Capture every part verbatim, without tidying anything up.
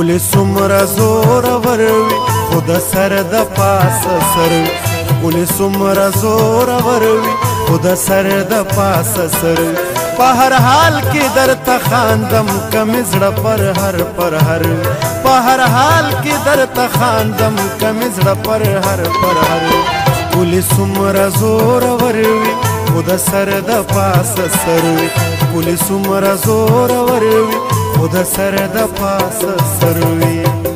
ګل څومره زورور وي خو د سر د پاسه سر وي ګل څومره زورور وي خو د سر د پاسه سر وي په هر حال کې درته خاندم که مې زړه پر هر پر هر وي په هر حال کې درته خاندم که مې زړه پر هر پر هر وي ګل څومره زورور وي خو د سر د پاسه سر وي ګل څومره زورور وي خو د سر د پاسه سر وي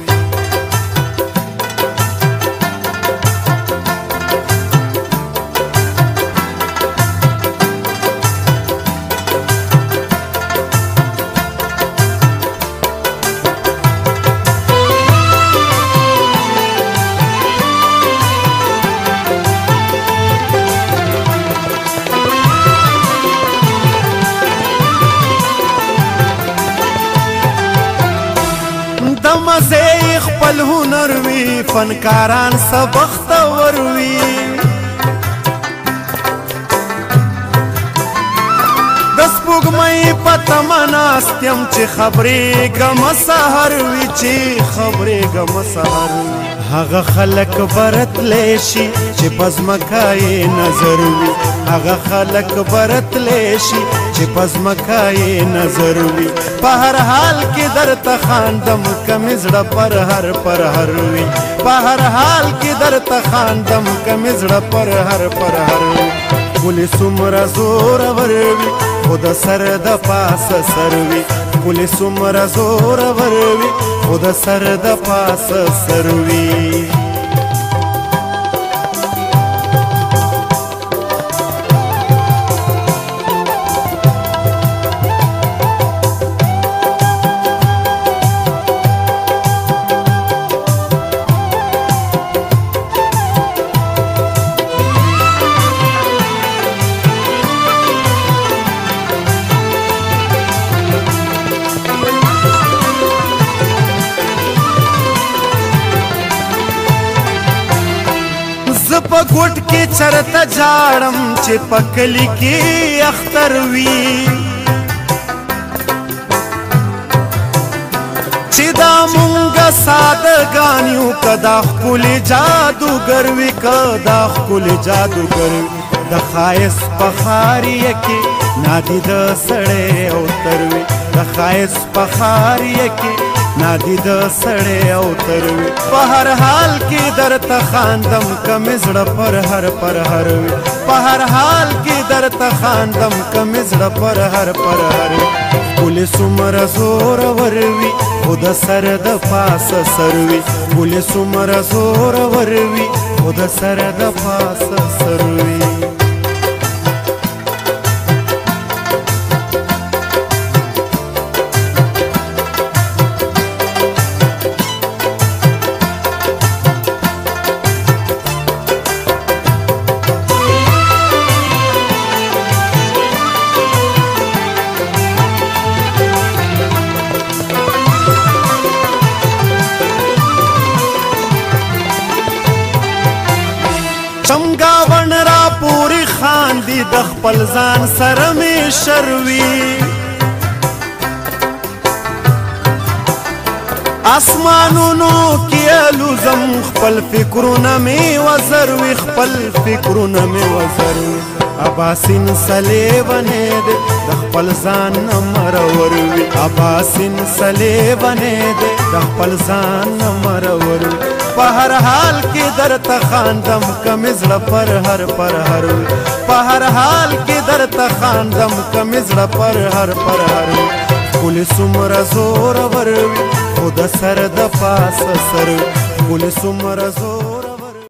د مزې خپل هنر وي فنکاران سبختور وي د سپوږمۍ په تمه ناست یم چې خبرېږم سهار وي چې خبرېږم سهار وي هغه خلک برتلی شي چې په ځمکه یې نظر وي هغه خلک برتلی شي چې په ځمکه یې نظر وي په هر حال کې درته خاندم که مې زړه پر هر پر هر وي په هر حال کې درته خاندم که مې زړه پر هر پر هر وي ګل څومره زورور وي خو د سر د پاسه سر وي ګل څومره زورور وي خو د سر د پاسه سر وي زه په ګوټ کې چرته جاړم چې په کلي کې اختر وي چې دا مونږه سادهګان یو که دا ښکلې جادوګر وي که دا ښکلې جادوګر وي د ښایست په ښاریه کې نادي د سړی اوتر وي د ښایست په ښاریه کې نادي د سړی اوتر وي په هر حال کې درته خاندم که مې زړه پر هر پر هر وي په هر حال کې درته خاندم که مې زړه پر هر پر هر وي ګل څومره زورور وي خو د سر د پاسه سر وي ګل څومره زورور وي خو د سر د پاسه سر وي چمګاون را پوری خاندي د خپل ځان سره مې شروي اسمانونو کې الوزم خپل فکرونه مې وزروي خپل فکرونه مې وزروي اباسین سلیونې دې د خپل ځان نه مرور وي اباسین سلیونې دې د خپل ځان نه مرور وي په هر حال کې درته خاندم که مې زړه پر هر پر هر وي په هر حال کې درته خاندم که مې زړه پر هر پر هر وي ګل څومره زورور وي خو د سر د پاسه سر وي ګل څومره زور